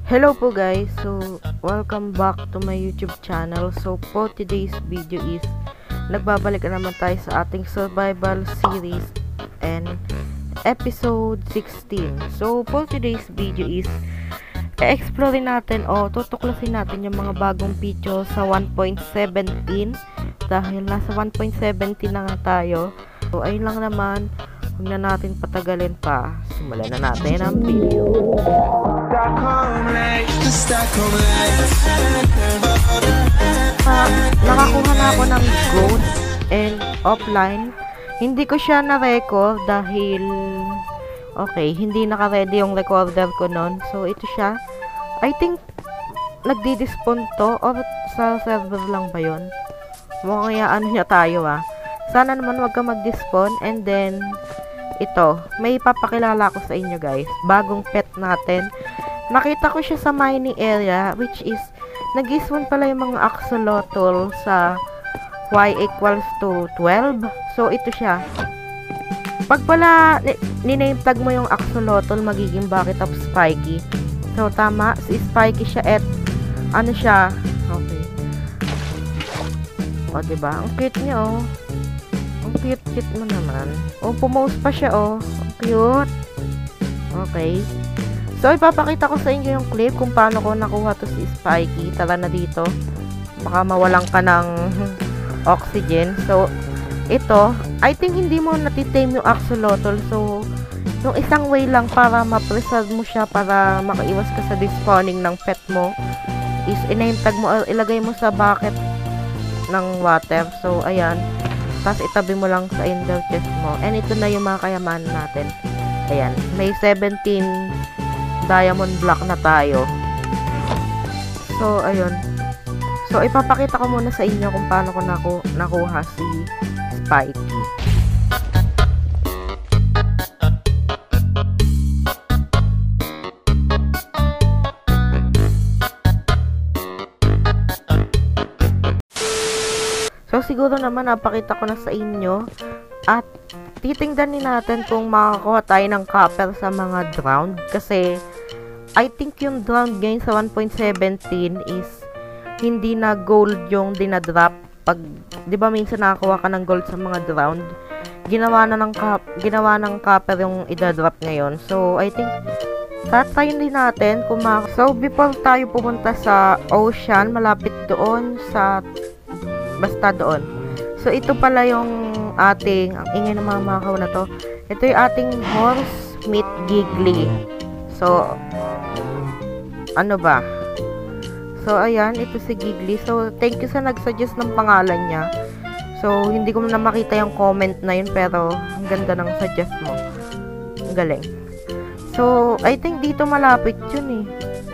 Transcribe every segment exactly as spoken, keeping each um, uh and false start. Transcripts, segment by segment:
Hello po guys, so welcome back to my YouTube channel. So for today's video is nagbabalik na naman tayo sa ating survival series and episode sixteen. So for today's video is e-explore natin o tutuklasin natin yung mga bagong feature sa one point seventeen dahil nasa one point seventeen na nga tayo. So ayun lang naman, huwag na natin patagalin pa, simulan na natin ang video. Uh, nakakuha na ako ng gold and offline. Hindi ko siya na-record dahil okay, hindi naka-ready yung recorder ko nun. So ito siya. I think nagdi-despawn to or sa server lang ba yun? Mukhang ano niya tayo ah. Sana naman wag ka mag-despawn. And then ito, may papakilala ko sa inyo guys. Bagong pet natin. Nakita ko siya sa mining area, which is nag-spawn pala yung mga axolotl sa y equals to twelve. So ito siya. Pag pala ni-name tag mo yung axolotl, magiging bucket of spiky. So tama, si spiky siya at ano siya. Okay. O diba? Ang cute niya oh. Ang cute-cute mo naman. O pumost pa siya oh. Ang cute. Okay. So, ipapakita ko sa inyo yung clip kung paano ko nakuha to si Spiky. Tara na dito. Baka mawalan ka ng oxygen. So, ito, I think hindi mo natitame yung axolotl. So, yung isang way lang para ma-preserve mo siya, para makaiwas ka sa despawning ng pet mo, is i-name tag mo or ilagay mo sa bucket ng water. So, ayan. Tapos, itabi mo lang sa indoor chest mo. And ito na yung mga kayamanan natin. Ayan. May seventeen diamond block na tayo. So, ayun. So, ipapakita ko muna sa inyo kung paano ko naku nakuha si Spiky. So, siguro naman napakita ko na sa inyo at titingnan natin kung makakuha tayo ng copper sa mga drowned kasi I think yung drowned ngayon sa one point seventeen is hindi na gold yung dinadrop. Pag, di ba minsan nakakuha ka ng gold sa mga drowned, ginawa na ng, cap, ginawa ng copper yung idadrop ngayon. So, I think tatayin din natin kung mak so, before tayo pumunta sa ocean, malapit doon sa basta doon. So, ito pala yung ating, ang ingay ng mga makaw na to. Ito yung ating horse meat giggly. So, ano ba? So, ayan, ito si Giggly. So, thank you sa nag-suggest ng pangalan niya. So, hindi ko na makita yung comment na yun, pero ang ganda ng suggest mo. Ang galing. So, I think dito malapit yun eh.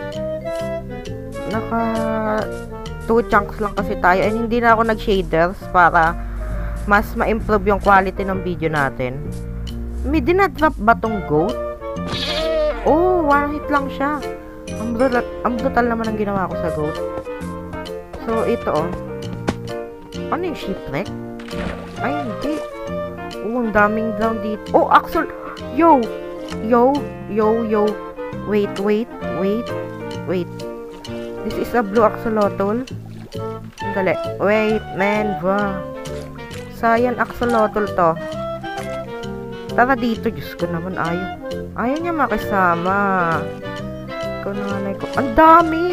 Naka two chunks lang kasi tayo. And hindi na ako nag-shaders para mas ma-improve yung quality ng video natin. May dinadrop ba tong goat? Oh, one hit lang siya. Ang brutal, ang brutal naman ang ginawa ko sa goat. So, ito oh. Ano yung shipwreck? Ay, hindi. Oh, ang daming drown dito. Oh, axol! Yo! Yo! Yo, yo. Wait, wait, wait, wait. This is a blue axolotl. Dali. Wait, man. Wow. Sayang axolotl to. Tara dito. Diyos ko naman, ayaw. Ayaw niya makisama. Ikaw na nga ko. Ang dami!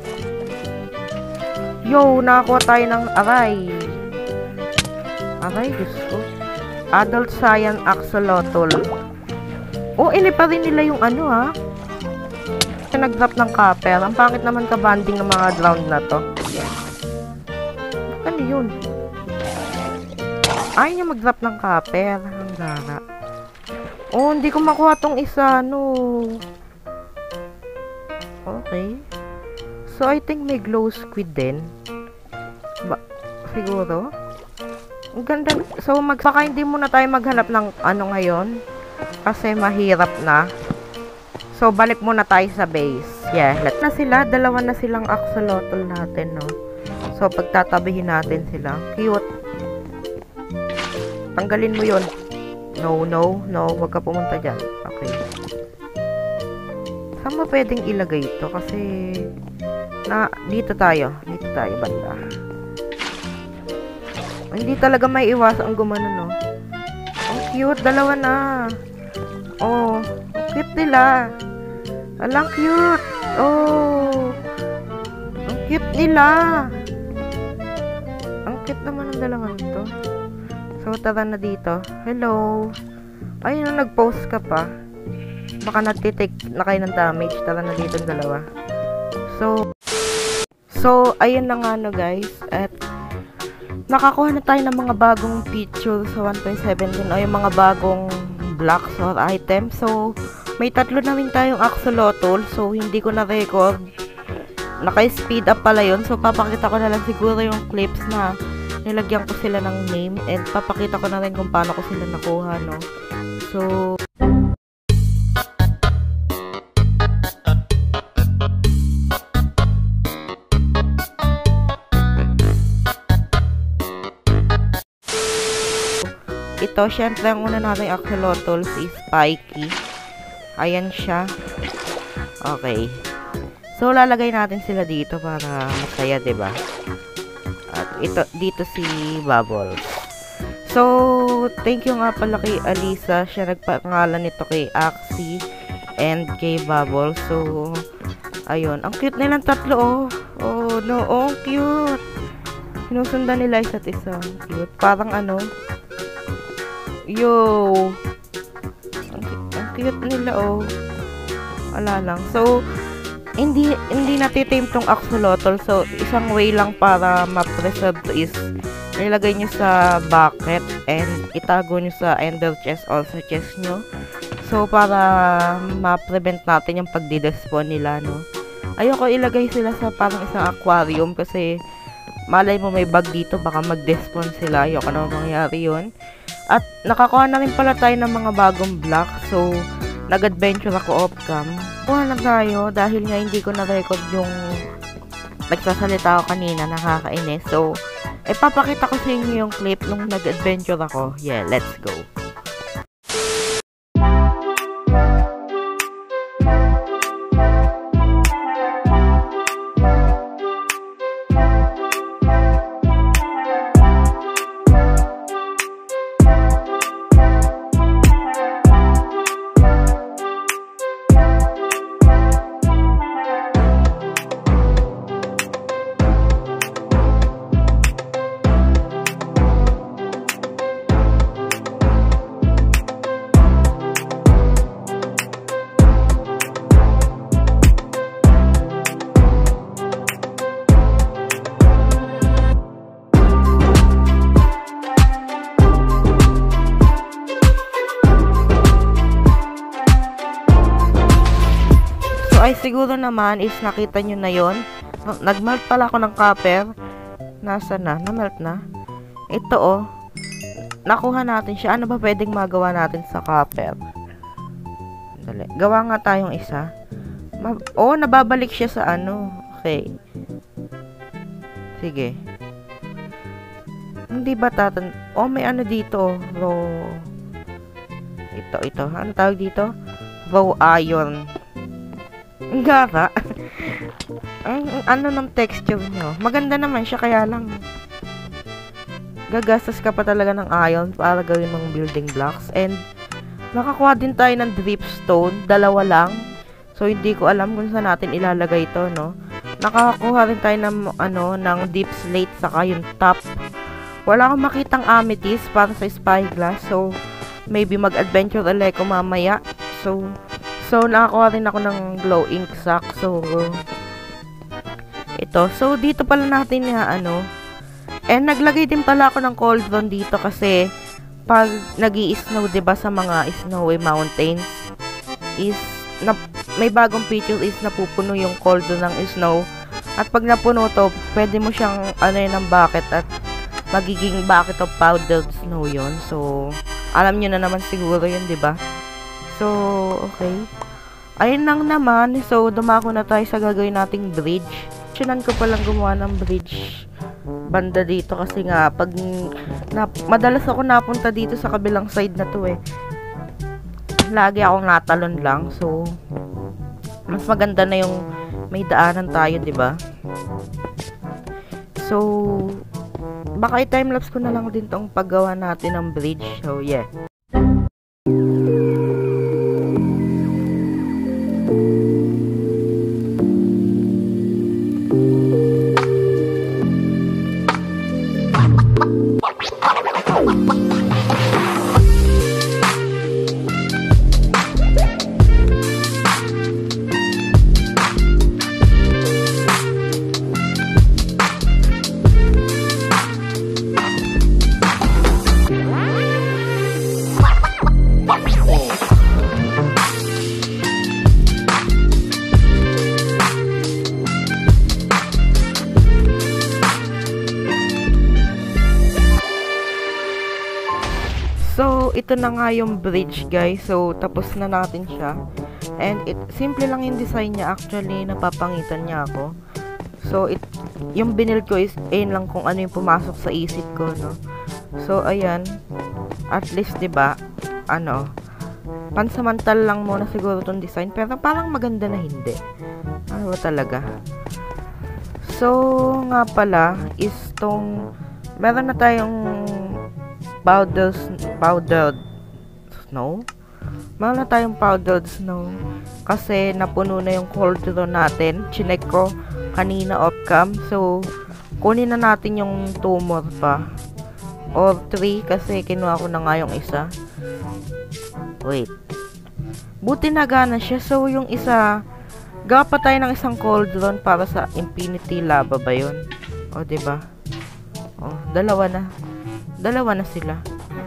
Yo, nakakuha tayo ng aray. Aray, Diyos ko. Adult Cyan Axolotl. Oh, ini pa rin nila yung ano ha. Nag-drop ng copper. Ang pangit naman ka-banding ng mga drowned na to. Ano yun? Ayaw niya mag-drop ng copper. Ang gara. Oh, hindi ko makuha tong isa, no. Okay. So, I think may glow squid din. Ba, siguro. Ang ganda. So, mag baka hindi muna tayo maghanap ng ano ngayon. Kasi mahirap na. So, balik muna tayo sa base. Yeah, let na sila. Dalawa na silang axolotl natin, no. So, pagtatabihin natin sila. Cute. Tanggalin mo yun. No, no, no. Huwag ka pumunta dyan. Okay. Saan ba pwedeng ilagay ito? Kasi, na, dito tayo. Dito tayo, banda. Hindi talaga may iwas ang gumano, no? Ang cute, dalawa na. Oh, ang cute nila. Alang cute. Oh, ang cute nila. Ang cute naman ng dalawa nito. So, tara na dito. Hello. Ayun, nag-post ka pa. Baka nagtitake na kayo ng damage. Tara na dito ang dalawa. So, so, ayun na nga no guys. At, nakakuha na tayo ng mga bagong feature sa one point seventeen o yung mga bagong blocks or items. So, may tatlo na rin tayong axolotl. So, hindi ko na-record. Naka-speed up pala yun. So, papakita ko na lang siguro yung clips na nilagyan ko sila ng name. And papakita ko na rin kung paano ko sila nakuha, no? So, ito, syempre, ang una natin axolotl is Spiky. Ayan siya. Okay. So, lalagay natin sila dito para masaya, diba? At ito, dito si Bubbles. So, thank you nga pala kay Alisa. Siya nagpangalan nito kay Axie and kay Bubbles. So, ayun. Ang cute nilang tatlo, oh. Oh, no. Oh, cute. Sinusundan nila isa't isa. Cute. Parang ano, yo, ang, ang cute nila, oh. Wala lang. So, hindi, hindi natitame tong axolotl. So, isang way lang para ma-preserve to is nilagay nyo sa bucket and itago nyo sa ender chest or sa chest nyo. So, para ma-prevent natin yung pagdidespawn nila, no. Ayoko ilagay sila sa parang isang aquarium kasi malay mo may bug dito, baka mag-despawn sila. Ayoko na mangyari yun. At nakakuha na rin pala tayo ng mga bagong block. So, nag-adventure ako off-cam. Kuha na tayo dahil nga hindi ko na-record yung nagsasalita ako kanina, nakakainis. So, eh, papakita ko sa inyo yung clip nung nag-adventure ako. Yeah, let's go. Ay, siguro naman is nakita nyo na yon. Nagmelt pala ako ng copper. Nasa na? Namelt na? Ito, oh. Nakuha natin siya. Ano ba pwedeng magawa natin sa copper? Dali. Gawa nga tayong isa. Ma oh, nababalik siya sa ano. Okay. Sige. Hindi ba tatan... Oh, may ano dito. Raw... Ito, ito. Ano tawag dito? Raw iron. Ang gara. Ang ano ng texture nyo. Maganda naman siya, kaya lang gagastos ka pa talaga ng iron para gawin mong building blocks. And nakakuha din tayo ng dripstone. Dalawa lang. So, hindi ko alam kung saan natin ilalagay ito, no? Nakakuha rin tayo ng, ano, ng deep slate saka yung top. Wala akong makitang amethyst para sa spyglass. So, maybe mag-adventure ulit ko mamaya. So, So, nakakuha rin ako ng glow ink sack. So, ito. So, dito pala natin na ano. And, naglagay din pala ako ng cauldron dito kasi pag nag-i-snow, diba, sa mga snowy mountains, is, na, may bagong feature is napupuno yung cauldron ng snow. At pag napuno to, pwede mo siyang, ano yun, ng bucket at magiging bucket of powdered snow yon. So, alam nyo na naman siguro yun, diba? So, okay. Ayun lang naman. So, dumako na tayo sa gagawin nating bridge. Sinan ko palang gumawa ng bridge banda dito kasi nga, pag na, madalas ako napunta dito sa kabilang side na to eh. Lagi akong natalon lang. So, mas maganda na yung may daanan tayo, 'di ba? So, baka i-timelapse ko na lang din tong paggawa natin ng bridge. So, yeah. So, ito na nga yung bridge, guys. So, tapos na natin siya. And, it, simple lang yung design niya. Actually, napapangitan niya ako. So, it, yung binil ko is, ayun lang kung ano yung pumasok sa isip ko, no? So, ayan. At least, diba, ano, pansamantal lang muna siguro itong design. Pero, parang maganda na hindi. Ano ba talaga? So, nga pala, is tong, meron na tayong powdered, powdered snow. Meron na tayong powdered snow. Kasi napuno na yung cauldron natin. Chinek ko kanina off-cam. So, kunin na natin yung two more pa. Or three kasi kinuha ko na nga yung isa. Wait. Buti nagana siya. So, yung isa, gawa pa tayo ng isang cauldron para sa infinity lava ba yun? O, diba? O, dalawa na. Dalawa na sila.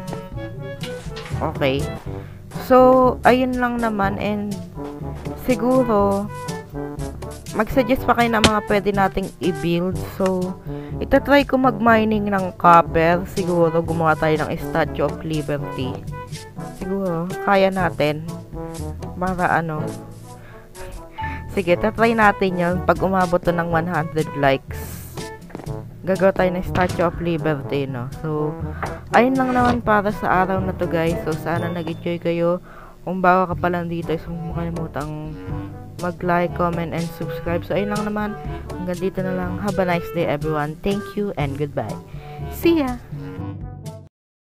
Okay. So, ayun lang naman. And, siguro, mag-suggest pa kayo ng mga pwede nating i-build. So, itatry ko mag-mining ng copper. Siguro, gumawa tayo ng Statue of Liberty. Siguro, kaya natin. Para ano. Sige, tatry natin yun. Pag umabot to ng one hundred likes. Gagawa tayo ng Statue of Liberty, no? So, ayun lang naman para sa araw na to, guys. So, sana nag-enjoy kayo. Kung bago ka pa lang dito, so, huwag mo kalimutang mag-like, comment, and subscribe. So, ayun lang naman. Hanggang dito na lang. Have a nice day, everyone. Thank you and goodbye. See ya!